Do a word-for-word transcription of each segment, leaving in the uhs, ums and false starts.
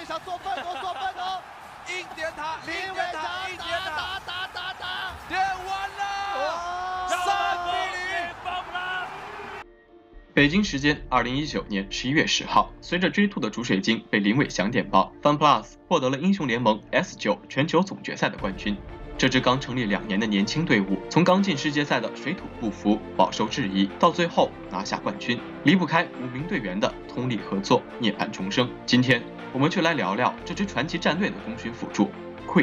伟翔做分头做分头， 硬点他， 林伟硬点他， 翔硬点打他， 打打打打， 点完了，三比零。 北京时间二零一九年十一月十号，随着 G 二 的主水晶被林伟翔点爆 ，FunPlus 获得了英雄联盟 S 九 全球总决赛的冠军。这支刚成立两年的年轻队伍，从刚进世界赛的水土不服、饱受质疑，到最后拿下冠军，离不开五名队员的通力合作、涅槃重生。今天我们就来聊聊这支传奇战队的功勋辅助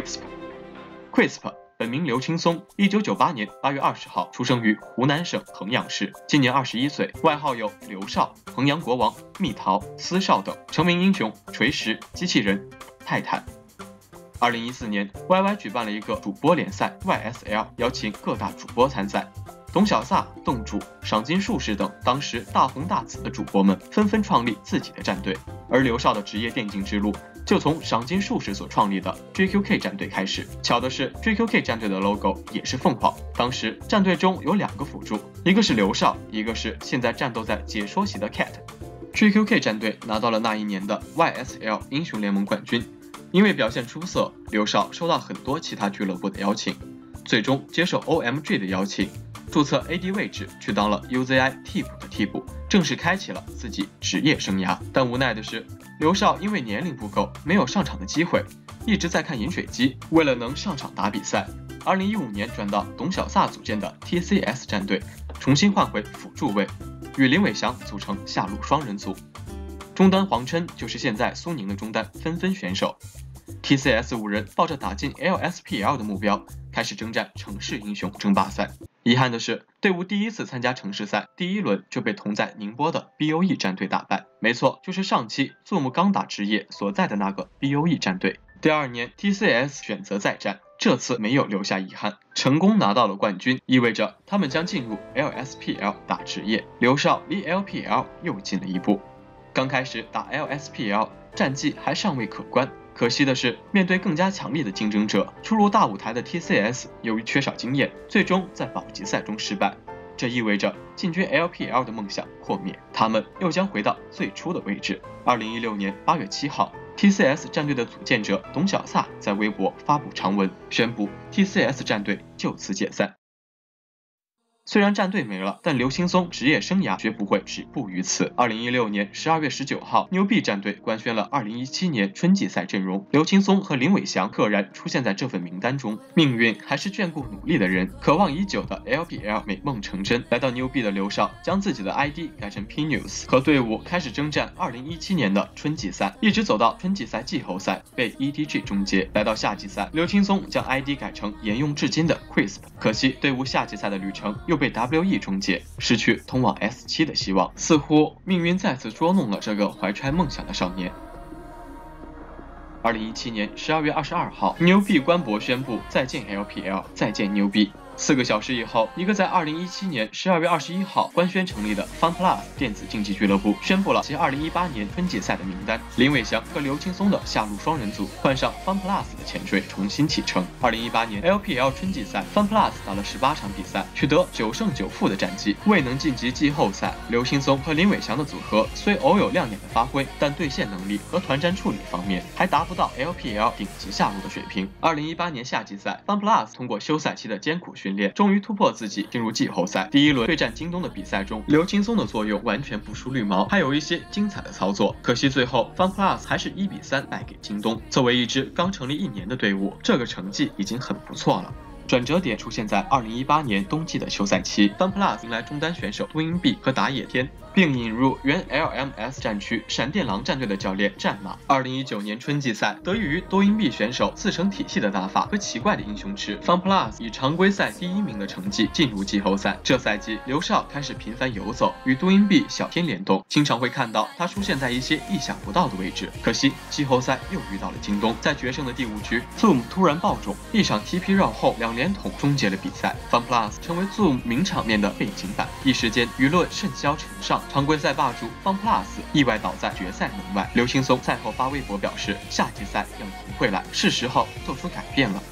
Crisp。Crisp 本名刘青松，一九九八年八月二十号出生于湖南省衡阳市，今年二十一岁，外号有刘少、衡阳国王、蜜桃、司少等，成名英雄锤石、机器人、泰坦。二零一四年 ，Y Y 举办了一个主播联赛 Y S L， 邀请各大主播参赛。董小飒、洞主、赏金术士等当时大红大紫的主播们纷纷创立自己的战队，而刘少的职业电竞之路就从赏金术士所创立的 J Q K 战队开始。巧的是 ，J Q K 战队的 logo 也是凤凰。当时战队中有两个辅助，一个是刘少，一个是现在战斗在解说席的 Cat。J Q K 战队拿到了那一年的 Y S L 英雄联盟冠军。因为表现出色，刘少收到很多其他俱乐部的邀请，最终接受 O M G 的邀请，注册 A D 位置，去当了 U Z I 替补的替补，正式开启了自己职业生涯。但无奈的是，刘少因为年龄不够，没有上场的机会，一直在看饮水机。为了能上场打比赛，二零一五年转到董小飒组建的 T C S 战队，重新换回辅助位，与林伟翔组成下路双人组。中单黄琛就是现在苏宁的中单纷纷选手。T C S 五人抱着打进 L S P L 的目标，开始征战城市英雄争霸赛。遗憾的是，队伍第一次参加城市赛，第一轮就被同在宁波的 B O E 战队打败。没错，就是上期 Zoom 刚打职业所在的那个 B O E 战队。第二年 T C S 选择再战，这次没有留下遗憾，成功拿到了冠军，意味着他们将进入 L S P L 打职业。刘少离 L P L 又近了一步。刚开始打 L S P L， 战绩还尚未可观。可惜的是，面对更加强力的竞争者，初入大舞台的 T C S 由于缺少经验，最终在保级赛中失败。这意味着进军 L P L 的梦想破灭，他们又将回到最初的位置。二零一六年八月七号 ，T C S 战队的组建者董小飒在微博发布长文，宣布 T C S 战队就此解散。虽然战队没了，但刘青松职业生涯绝不会止步于此。二零一六年十二月十九号，牛币战队官宣了二零一七年春季赛阵容，刘青松和林伟翔赫然出现在这份名单中。命运还是眷顾努力的人，渴望已久的 L P L 美梦成真。来到牛币的刘少将自己的 I D 改成 P News， 和队伍开始征战二零一七年的春季赛，一直走到春季赛季后赛被 E D G 终结。来到夏季赛，刘青松将 I D 改成沿用至今的 Crisp， 可惜队伍夏季赛的旅程又被 W E 终结，失去通往 S 七 的希望，似乎命运再次捉弄了这个怀揣梦想的少年。二零一七年十二月二十二号，牛币官博宣布再见 L P L， 再见牛币。四个小时以后，一个在二零一七年十二月二十一号官宣成立的 FunPlus 电子竞技俱乐部宣布了其二零一八年春季赛的名单。林伟翔和刘青松的下路双人组换上 FunPlus 的潜水，重新启程。二零一八年 L P L 春季赛 ，FunPlus 打了十八场比赛，取得九胜九负的战绩，未能晋级季后赛。刘青松和林伟翔的组合虽偶有亮眼的发挥，但对线能力和团战处理方面还达不到 L P L 顶级下路的水平。二零一八年夏季赛 ，FunPlus 通过休赛期的艰苦训练，终于突破自己进入季后赛。第一轮对战京东的比赛中，刘青松的作用完全不输绿毛，还有一些精彩的操作。可惜最后 FunPlus 还是一比三败给京东。作为一支刚成立一年的队伍，这个成绩已经很不错了。转折点出现在二零一八年冬季的休赛期 ，FunPlus 迎来中单选手多音币和打野天，并引入原 L M S 战区闪电狼战队的教练战马。二零一九年春季赛，得益于多音币选手自成体系的打法和奇怪的英雄池 ，FunPlus 以常规赛第一名的成绩进入季后赛。这赛季，刘少开始频繁游走，与多音币小天联动，经常会看到他出现在一些意想不到的位置。可惜季后赛又遇到了京东，在决胜的第五局 ，Zoom 突然爆种，一场 T P 绕后两连捅终结了比赛 ，FunPlus 成为 Zoom 名场面的背景板，一时间舆论甚嚣尘上。常规赛霸主 FunPlus 意外倒在决赛门外。刘青松赛后发微博表示，下季赛要赢回来，是时候做出改变了。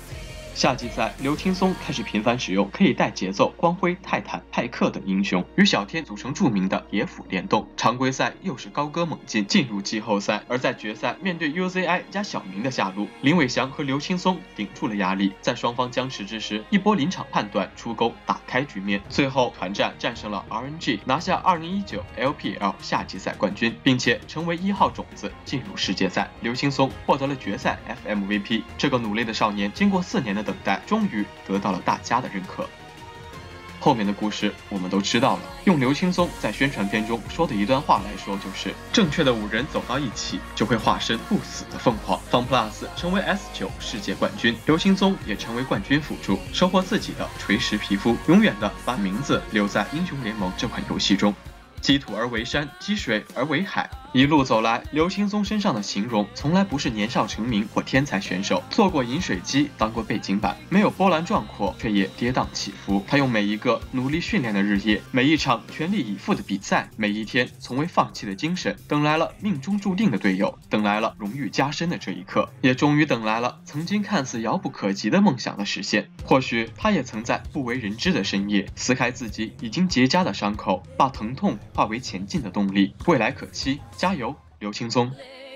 夏季赛，刘青松开始频繁使用可以带节奏、光辉、泰坦、派克等英雄，与小天组成著名的野辅联动。常规赛又是高歌猛进，进入季后赛。而在决赛面对 U Z I 加小明的下路，林伟翔和刘青松顶住了压力，在双方僵持之时，一波临场判断出钩，打开局面。最后团战战胜了 R N G， 拿下二零一九 L P L 夏季赛冠军，并且成为一号种子进入世界赛。刘青松获得了决赛 F M V P。这个努力的少年，经过四年的等待，终于得到了大家的认可。后面的故事我们都知道了，用刘青松在宣传片中说的一段话来说，就是正确的五人走到一起，就会化身不死的凤凰。FunPlus 成为 S 九 世界冠军，刘青松也成为冠军辅助，收获自己的锤石皮肤，永远的把名字留在英雄联盟这款游戏中。积土而为山，积水而为海。一路走来，刘青松身上的形容从来不是年少成名或天才选手，做过饮水机，当过背景板，没有波澜壮阔，却也跌宕起伏。他用每一个努力训练的日夜，每一场全力以赴的比赛，每一天从未放弃的精神，等来了命中注定的队友，等来了荣誉加身的这一刻，也终于等来了曾经看似遥不可及的梦想的实现。或许他也曾在不为人知的深夜，撕开自己已经结痂的伤口，把疼痛化为前进的动力，未来可期，加油，刘青松！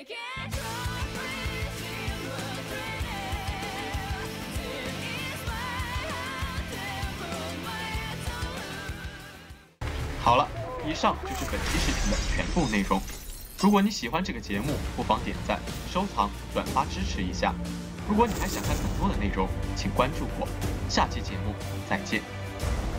好了，以上就是本期视频的全部内容。如果你喜欢这个节目，不妨点赞、收藏、转发支持一下。如果你还想看更多的内容，请关注我。下期节目再见。